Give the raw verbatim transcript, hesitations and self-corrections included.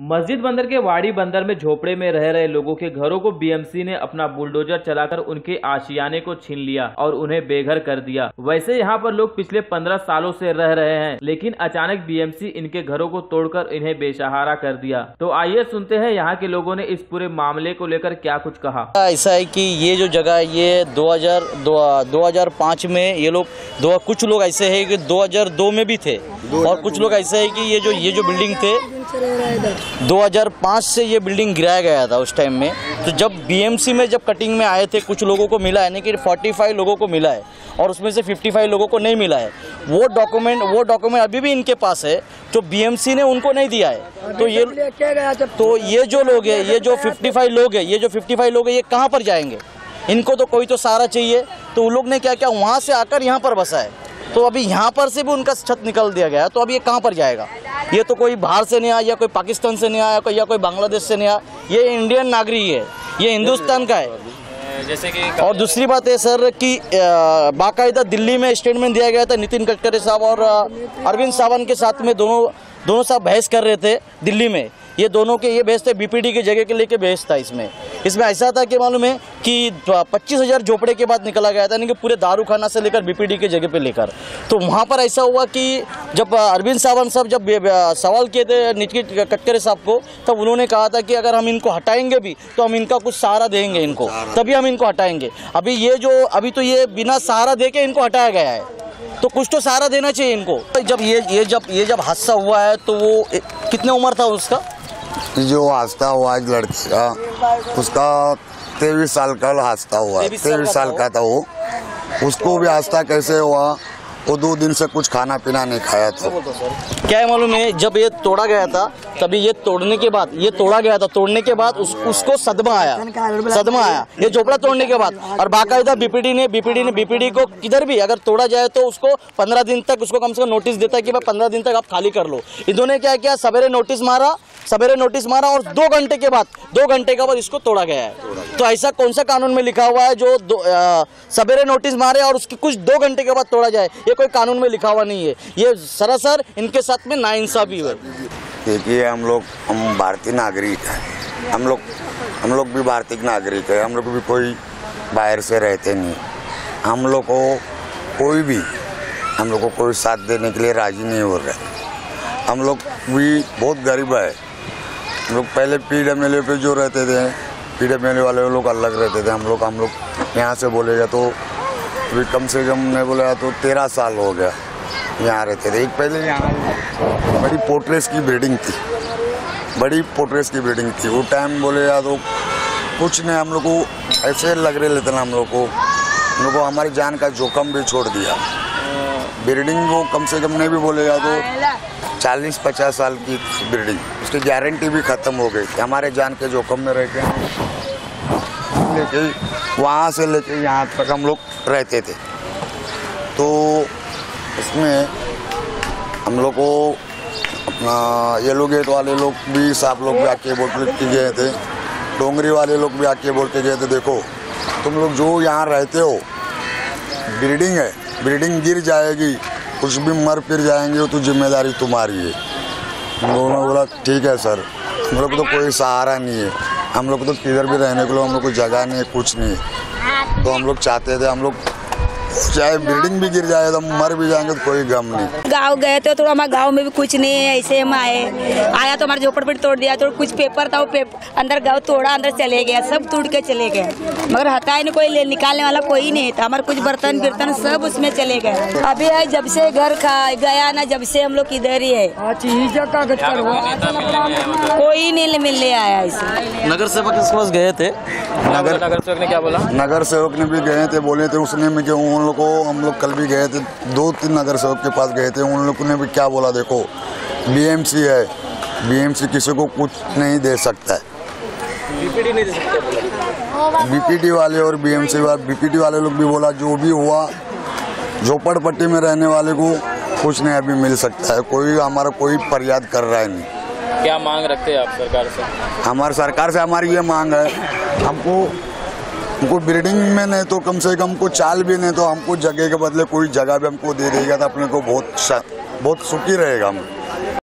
मस्जिद बंदर के वाड़ी बंदर में झोपड़े में रह रहे लोगों के घरों को बीएमसी ने अपना बुलडोजर चलाकर उनके आशियाने को छीन लिया और उन्हें बेघर कर दिया। वैसे यहाँ पर लोग पिछले पंद्रह सालों से रह रहे हैं, लेकिन अचानक बीएमसी इनके घरों को तोड़कर इन्हें बेसहारा कर दिया। तो आइए सुनते हैं यहाँ के लोगों ने इस पूरे मामले को लेकर क्या कुछ कहा। ऐसा है कि ये जो जगह है ये दो हज़ार पाँच में ये लोग दो कुछ लोग ऐसे है कि दो हज़ार दो में भी थे और कुछ लोग ऐसे है कि ये जो ये जो बिल्डिंग थे दो हज़ार पाँच से ये बिल्डिंग गिराया गया था उस टाइम में। तो जब बीएमसी में जब कटिंग में आए थे कुछ लोगों को मिला है, नहीं कि पैंतालीस लोगों को मिला है और उसमें से पचपन लोगों को नहीं मिला है। वो डॉक्यूमेंट वो डॉक्यूमेंट अभी भी इनके पास है जो बीएमसी ने उनको नहीं दिया है। तो ये तो ये जो लोग हैं ये जो पचपन लोग हैं ये जो पचपन लोग हैं ये कहाँ पर जाएंगे? इनको तो कोई तो सहारा चाहिए। तो उन लोग ने क्या क्या वहाँ से आकर यहाँ पर बसा है। तो अभी यहाँ पर से भी उनका छत निकल दिया गया, तो अभी ये कहाँ पर जाएगा? ये तो कोई बाहर से नहीं आया या कोई पाकिस्तान से नहीं आया कोई या कोई बांग्लादेश से नहीं आया, ये इंडियन नागरिक है, ये हिंदुस्तान का है। जैसे कि और दूसरी बात है सर कि बाकायदा दिल्ली में स्टेटमेंट दिया गया था नितिन गडकरी साहब और अरविंद सावंत के साथ में दोनों दोनों साहब बहस कर रहे थे दिल्ली में। ये दोनों के ये बहस थे बीपीडी की जगह के लेके बहस था। इसमें इसमें ऐसा था कि मालूम है कि पच्चीस हज़ार झोपड़े के बाद निकला गया था, यानी कि पूरे दारू खाना से लेकर बीपीडी के जगह पे लेकर। तो वहाँ पर ऐसा हुआ कि जब अरविंद सावंत साहब जब सवाल किए थे नितिन गडकरी साहब को, तब उन्होंने कहा था कि अगर हम इनको हटाएंगे भी तो हम इनका कुछ सहारा देंगे, इनको तभी हम इनको हटाएंगे। अभी ये जो अभी तो ये बिना सहारा दे के इनको हटाया गया है, तो कुछ तो सहारा देना चाहिए इनको। जब ये ये जब ये जब हादसा हुआ है तो वो कितने उम्र था उसका? जो हादसा हुआ है लड़की का उसका तेईस साल का हादसा हुआ, तेईस साल का था वो। उसको भी हादसा कैसे हुआ? वो दो दिन से कुछ खाना पीना नहीं खाया था। क्या है मालूम है, जब ये तोड़ा गया था तभी ये तोड़ने के बाद ये तोड़ा गया था तोड़ने के बाद उस, उसको सदमा आया सदमा आया ये झोपड़ा तोड़ने के बाद। और बाकायदा बीपीडी ने बीपीडी ने बीपीडी को किधर भी अगर तोड़ा जाए तो उसको पंद्रह दिन तक उसको कम से कम नोटिस देता है कि भाई पंद्रह दिन तक आप खाली कर लो। इन्होंने क्या किया, सवेरे नोटिस मारा सवेरे नोटिस मारा और दो घंटे के बाद दो घंटे के बाद इसको तोड़ा गया है। तो ऐसा कौन सा कानून में लिखा हुआ है जो सवेरे नोटिस मारे और उसके कुछ दो घंटे के बाद तोड़ा जाए? ये कोई कानून में लिखा हुआ नहीं है। ये सरासर इनके साथ में नाइंसाफी है। देखिए हम लोग हम भारतीय नागरिक हैं, हम लोग हम लोग भी भारतीय नागरिक है, हम लोग भी कोई बाहर से रहते नहीं। हम लोग को कोई भी हम लोग को कोई साथ देने के लिए राजी नहीं हो रहा। हम लोग भी बहुत गरीब है। हम लोग पहले पीडब्ल्यूडी पे जो रहते थे, पीडब्ल्यूडी वाले लोग अलग रहते थे। हम लोग हम लोग यहाँ से बोलेगा तो अभी कम से कम नहीं बोलेगा तो तेरह साल हो गया यहाँ रहते थे। एक पहले यहाँ बड़ी पोर्ट्रेस की बिल्डिंग थी, बड़ी पोर्ट्रेस की बिल्डिंग थी। वो टाइम बोलेगा तो कुछ नहीं, हम लोग को ऐसे लग रहे लेते ना हम लोग को हम लोग को हमारी जान का जोखम भी छोड़ दिया। बिल्डिंग को कम से कम नहीं भी बोलेगा तो चालीस पचास साल की बिल्डिंग, उसकी गारंटी भी ख़त्म हो गई। हमारे जान के जोखम में रह के लेके वहाँ से लेके यहाँ तक हम लोग रहते थे। तो इसमें हम लोग को अपना ये लोग गेट वाले लोग भी साहब लोग भी आके बोल के गए थे, डोंगरी वाले लोग भी आके बोल के गए थे, देखो तुम लोग जो यहाँ रहते हो बिल्डिंग है, बिल्डिंग गिर जाएगी, कुछ भी मर फिर जाएंगे तो जिम्मेदारी तुम्हारी है। हम लोगों ने बोला ठीक है सर, हम लोग को तो कोई सहारा नहीं है, हम लोग को तो किधर भी रहने के लिए हम लोग को जगह नहीं है, कुछ नहीं है। तो हम लोग चाहते थे हम लोग चाहे बिल्डिंग भी गिर जाए तो मर भी जाएंगे तो कोई गम नहीं। गांव गए थे तो हमारे गांव में भी कुछ नहीं है, ऐसे हम आए आया तो हमारे झोपड़पट्टी तोड़ दिया। तो कुछ पेपर था वो पेपर अंदर गाँव तोड़ा, अंदर चले गया, सब टूट के चले गए, मगर हटाए नहीं, कोई निकालने वाला कोई नहीं था। हमारे कुछ बर्तन बिर्तन सब उसमें चले गए। अभी है जब से घर खा गया ना, जब से हम लोग इधर ही है, कोई नहीं मिलने आया। इसे नगर सेवक के पास गए थे, नगर नगर सेवक ने क्या बोला? नगर सेवक ने भी गए थे, बोले थे उसने में कि उन लोग को हम लोग कल भी गए थे, दो तीन नगर सेवक के पास गए थे। उन लोगों ने भी क्या बोला, देखो बीएमसी है, बीएमसी किसी को कुछ नहीं दे सकता है। बीपीडी नहीं दे सकता। बीपीडी वाले और बीएमसी वाले बीपीडी वाले लोग भी बोला जो भी हुआ झोपड़पट्टी में रहने वाले को कुछ नहीं अभी मिल सकता है। कोई हमारा कोई फरियाद कर रहा है नहीं। क्या मांग रखते हैं आप सरकार से? हमारी सरकार से हमारी ये मांग है, हमको हमको बिल्डिंग में नहीं तो कम से कम को चाल भी नहीं तो हमको जगह के बदले कोई जगह भी हमको दे देगा तो अपने को बहुत बहुत सुखी रहेगा हम।